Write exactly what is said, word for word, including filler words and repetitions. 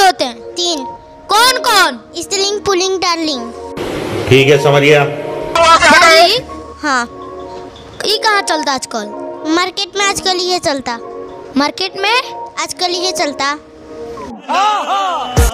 होते हैं? तीन। कौन कौन? स्त्रीलिंग, पुल्लिंग, डार्लिंग। ठीक है, समझ गया। दादी, हाँ। ये कहाँ चलता आजकल? मार्केट में आजकल ये चलता। मार्केट में आजकल ये चलता।